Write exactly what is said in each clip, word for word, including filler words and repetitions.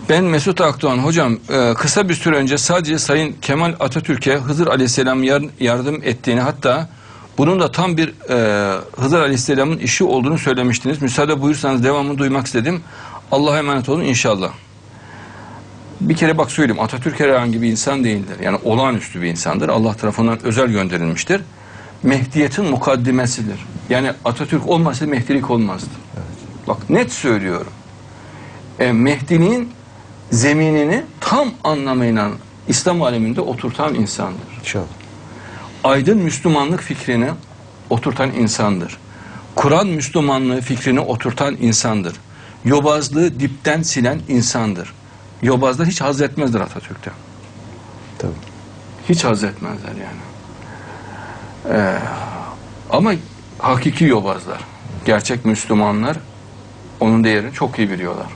Ben Mesut Akdoğan. Hocam e, kısa bir süre önce sadece Sayın Kemal Atatürk'e Hızır Aleyhisselam yar, yardım ettiğini, hatta bunun da tam bir e, Hızır Aleyhisselam'ın işi olduğunu söylemiştiniz. Müsaade buyursanız devamını duymak istedim. Allah'a emanet olun inşallah. Bir kere bak söyleyeyim, Atatürk herhangi bir insan değildir. Yani olağanüstü bir insandır. Allah tarafından özel gönderilmiştir. Mehdiyetin mukaddimesidir. Yani Atatürk olmasa Mehdilik olmazdı. Evet. Bak net söylüyorum. E, Mehdiliğin zeminini tam anlamıyla İslam aleminde oturtan insandır. İnşallah. Aydın Müslümanlık fikrini oturtan insandır. Kur'an Müslümanlığı fikrini oturtan insandır. Yobazlığı dipten silen insandır. Yobazlar hiç haz etmezler Atatürk'ten. Tabii. Hiç haz etmezler yani. Ee, ama hakiki yobazlar, gerçek Müslümanlar onun değerini çok iyi biliyorlar.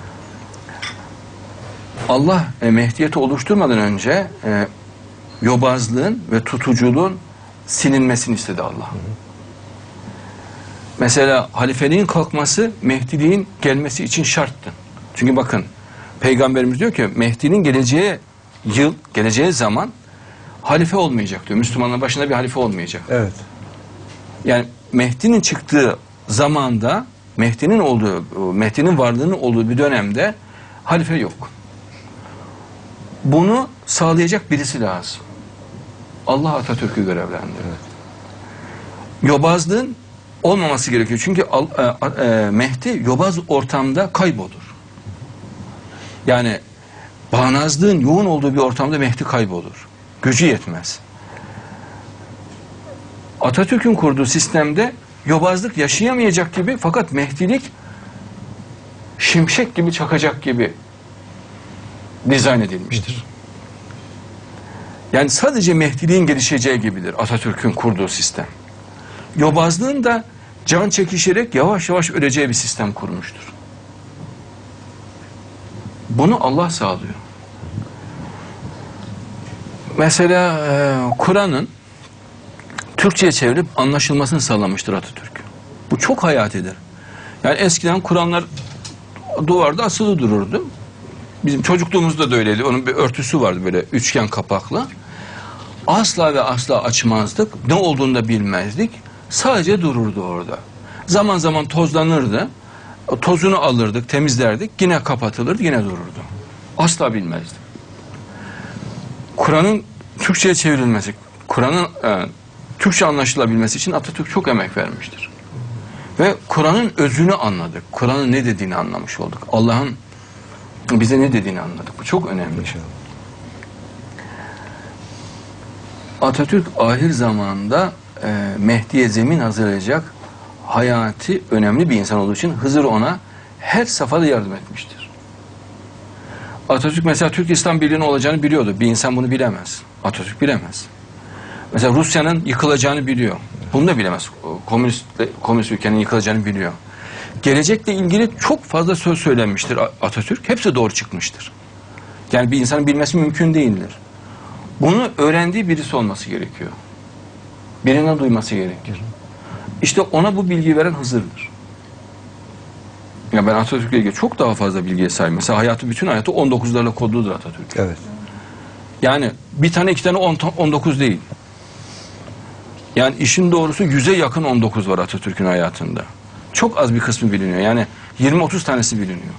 Allah e, Mehdiyeti oluşturmadan önce e, yobazlığın ve tutuculuğun silinmesini istedi Allah. Hı hı. Mesela halifeliğin kalkması Mehdiliğin gelmesi için şarttı. Çünkü bakın Peygamberimiz diyor ki Mehdi'nin geleceği yıl, geleceği zaman halife olmayacak diyor. Müslümanların başında bir halife olmayacak. Evet. Yani Mehdi'nin çıktığı zamanda, Mehdi'nin olduğu, Mehdi'nin varlığının olduğu bir dönemde halife yok. Bunu sağlayacak birisi lazım. Allah Atatürk'ü görevlendirdi. Evet. Yobazlığın olmaması gerekiyor. Çünkü e, e, Mehdi yobaz ortamda kaybolur. Yani bağnazlığın yoğun olduğu bir ortamda Mehdi kaybolur. Gücü yetmez. Atatürk'ün kurduğu sistemde yobazlık yaşayamayacak gibi, fakat Mehdilik şimşek gibi çakacak gibi dizayn edilmiştir. Yani sadece Mehdiliğin gelişeceği gibidir Atatürk'ün kurduğu sistem. Yobazlığın da can çekişerek yavaş yavaş öleceği bir sistem kurmuştur. Bunu Allah sağlıyor. Mesela e, Kur'an'ın Türkçe'ye çevrilip anlaşılmasını sağlamıştır Atatürk. Bu çok hayatidir. Yani eskiden Kur'anlar duvarda asılı dururdu. Bizim çocukluğumuzda da öyleydi. Onun bir örtüsü vardı böyle üçgen kapaklı. Asla ve asla açmazdık. Ne olduğunu da bilmezdik. Sadece dururdu orada. Zaman zaman tozlanırdı. Tozunu alırdık, temizlerdik. Yine kapatılırdı, yine dururdu. Asla bilmezdik. Kur'an'ın Türkçe'ye çevrilmesi, Kur'an'ın e, Türkçe anlaşılabilmesi için Atatürk çok emek vermiştir. Ve Kur'an'ın özünü anladık. Kur'an'ın ne dediğini anlamış olduk. Allah'ın bize ne dediğini anladık. Bu çok önemli. İnşallah. Atatürk ahir zamanda e, Mehdi'ye zemin hazırlayacak hayati önemli bir insan olduğu için Hızır ona her safhada yardım etmiştir. Atatürk mesela Türk İslam Birliği'nin olacağını biliyordu. Bir insan bunu bilemez. Atatürk bilemez. Mesela Rusya'nın yıkılacağını biliyor. Bunu da bilemez. Komünist, komünist ülkenin yıkılacağını biliyor. Gelecekle ilgili çok fazla söz söylenmiştir Atatürk. Hepsi doğru çıkmıştır. Yani bir insanın bilmesi mümkün değildir. Bunu öğrendiği birisi olması gerekiyor. Birinden duyması gerekir. İşte ona bu bilgiyi veren Hızır'dır. Ya ben Atatürk'le ilgili çok daha fazla bilgiye sahibim. Mesela hayatı, bütün hayatı on dokuzlarla kodludur Atatürk. Evet. Yani bir tane iki tane on dokuz değil. Yani işin doğrusu yüze yakın on dokuz var Atatürk'ün hayatında. Çok az bir kısmı biliniyor. Yani yirmi otuz tanesi biliniyor.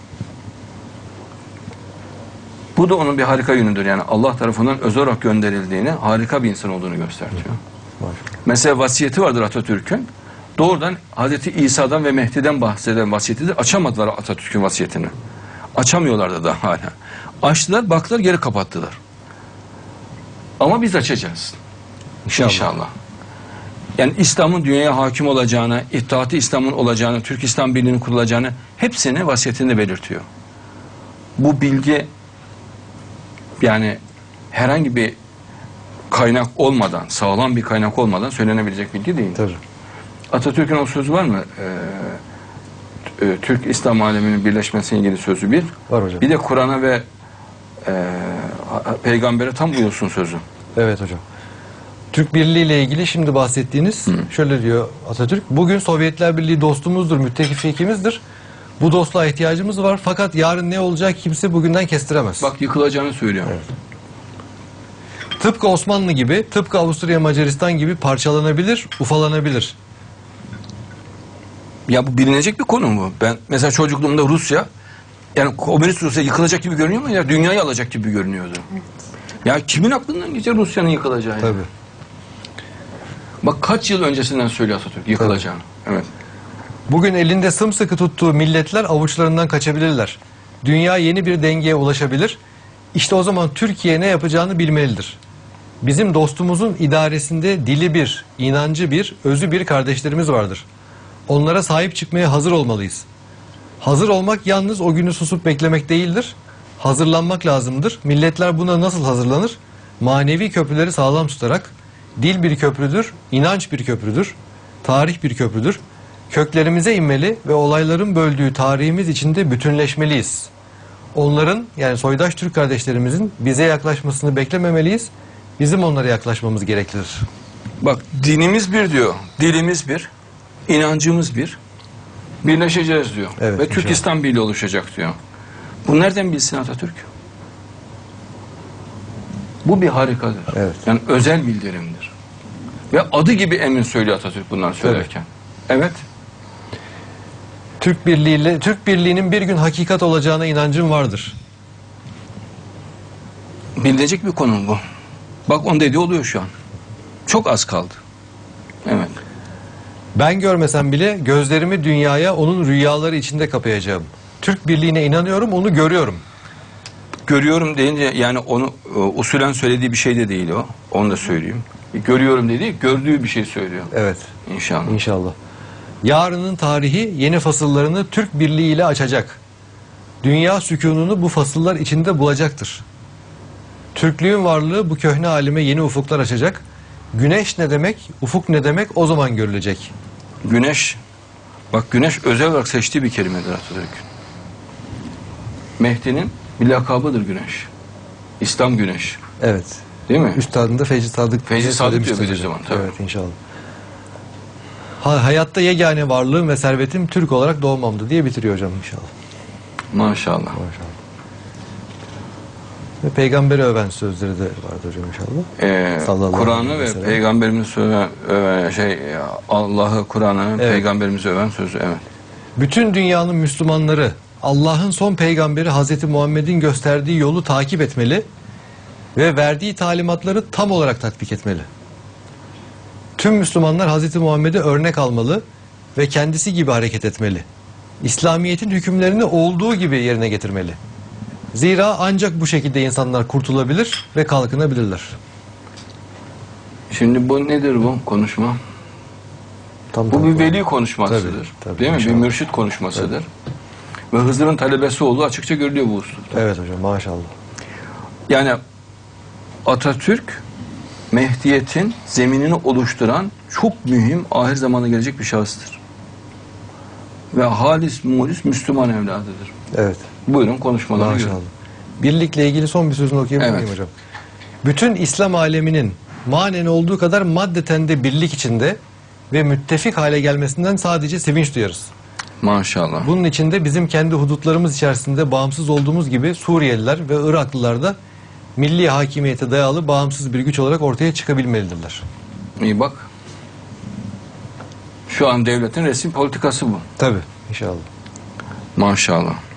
Bu da onun bir harika yönüdür. Yani Allah tarafından özel olarak gönderildiğini, harika bir insan olduğunu gösteriyor. Mesela vasiyeti vardır Atatürk'ün. Doğrudan Hazreti İsa'dan ve Mehdi'den bahseden vasiyetidir. Açamadılar Atatürk'ün vasiyetini. Açamıyorlardı da hala. Açtılar, baktılar, geri kapattılar. Ama biz açacağız. İnşallah. İnşallah. Yani İslam'ın dünyaya hakim olacağını, İttihat-ı İslam'ın olacağını, Türk İslam Birliği'nin kurulacağını hepsini vasiyetinde belirtiyor. Bu bilgi yani herhangi bir kaynak olmadan, sağlam bir kaynak olmadan söylenebilecek bilgi değil. Tabii. Atatürk'ün o sözü var mı? Ee, e, Türk İslam aleminin birleşmesiyle ilgili sözü bir. Var hocam. Bir de Kur'an'a ve e, Peygamber'e tam uyulsun sözü. Evet hocam. Türk Birliği ile ilgili şimdi bahsettiğiniz, Hı. şöyle diyor Atatürk: bugün Sovyetler Birliği dostumuzdur, müttefikimizdir. Bu dostluğa ihtiyacımız var fakat yarın ne olacak kimse bugünden kestiremez. Bak yıkılacağını söylüyor. Evet. Tıpkı Osmanlı gibi, tıpkı Avusturya Macaristan gibi parçalanabilir, ufalanabilir. Ya bu bilinecek bir konu mu? Ben mesela çocukluğumda Rusya, yani komünist Rusya yıkılacak gibi görünüyor mu ya? Dünyayı alacak gibi görünüyordu. Evet. Ya kimin aklından geçer Rusya'nın yıkılacağı? Tabii. Yani? Bak kaç yıl öncesinden söylüyor Atatürk yıkılacağını. Tabii. Evet. Bugün elinde sımsıkı tuttuğu milletler avuçlarından kaçabilirler. Dünya yeni bir dengeye ulaşabilir. İşte o zaman Türkiye ne yapacağını bilmelidir. Bizim dostumuzun idaresinde dili bir, inancı bir, özü bir kardeşlerimiz vardır. Onlara sahip çıkmaya hazır olmalıyız. Hazır olmak yalnız o günü susup beklemek değildir. Hazırlanmak lazımdır. Milletler buna nasıl hazırlanır? Manevi köprüleri sağlam tutarak, dil bir köprüdür, inanç bir köprüdür, tarih bir köprüdür. Köklerimize inmeli ve olayların böldüğü tarihimiz içinde bütünleşmeliyiz. Onların, yani soydaş Türk kardeşlerimizin bize yaklaşmasını beklememeliyiz. Bizim onlara yaklaşmamız gereklidir. Bak dinimiz bir diyor, dilimiz bir, inancımız bir. Birleşeceğiz diyor. Evet, ve Türk inşallah. İslam Birliği oluşacak diyor. Bu nereden bilsin Atatürk? Bu bir harikadır. Evet. Yani özel bildirimdir. Ve adı gibi emin söylüyor Atatürk bunları söylerken. Evet. Türk Birliği'yle Türk Birliği'nin bir gün hakikat olacağına inancım vardır. Bilinecek bir konu bu. Bak onun dediği oluyor şu an. Çok az kaldı. Evet. Ben görmesem bile gözlerimi dünyaya onun rüyaları içinde kapayacağım. Türk Birliği'ne inanıyorum, onu görüyorum. Görüyorum deyince yani onu e, usulen söylediği bir şey de değil o. Onu da söyleyeyim. E, görüyorum dediği gördüğü bir şey söylüyor. Evet. İnşallah. İnşallah. Yarının tarihi yeni fasıllarını Türk Birliği ile açacak. Dünya sükununu bu fasıllar içinde bulacaktır. Türklüğün varlığı bu köhne alime yeni ufuklar açacak. Güneş ne demek, ufuk ne demek o zaman görülecek. Güneş, bak güneş özel olarak seçtiği bir kelimedir Atatürk'ün. Mehdi'nin bir lakabıdır güneş. İslam güneş. Evet. Değil mi? Üstadında Feyzi Sadık. Feyzi Sadık diyor söylemiştir bir zaman. Tabii. Evet inşallah. Ha, hayatta yegane varlığım ve servetim Türk olarak doğmamdı diye bitiriyor hocam inşallah. Maşallah. Maşallah. Ve peygamberi öven sözleri de vardı hocam inşallah. Ee, Sallallahu Kur'an'ı aleyhi ve ve sellem. peygamberimizi öven, öven şey Allah'ı, Kur'an'ı, Evet. peygamberimizi öven sözü. Evet. Bütün dünyanın Müslümanları Allah'ın son peygamberi Hazreti Muhammed'in gösterdiği yolu takip etmeli ve verdiği talimatları tam olarak tatbik etmeli. Tüm Müslümanlar Hazreti Muhammed'e örnek almalı ve kendisi gibi hareket etmeli. İslamiyet'in hükümlerini olduğu gibi yerine getirmeli. Zira ancak bu şekilde insanlar kurtulabilir ve kalkınabilirler. Şimdi bu nedir bu konuşma? Tam Bu tam bir veli konuşmasıdır. Tabii, tabii, değil mi? inşallah. Bir mürşit konuşmasıdır. Ve Hızır'ın talebesi olduğu açıkça görülüyor bu uslupta. Evet hocam maşallah. Yani Atatürk Mehdiyet'in zeminini oluşturan çok mühim ahir zamana gelecek bir şahıstır. Ve halis mulis Müslüman evladıdır. Evet. Buyurun konuşmalarını Maşallah. görün. Birlikle ilgili son bir sözünü okuyabilir miyim Evet. hocam? Bütün İslam aleminin manen olduğu kadar maddeten de birlik içinde ve müttefik hale gelmesinden sadece sevinç duyarız. Maşallah. Bunun içinde bizim kendi hudutlarımız içerisinde bağımsız olduğumuz gibi Suriyeliler ve Iraklılar da milli hakimiyete dayalı bağımsız bir güç olarak ortaya çıkabilmelidirler. İyi bak. Şu an devletin resmi politikası bu. Tabii inşallah. Maşallah.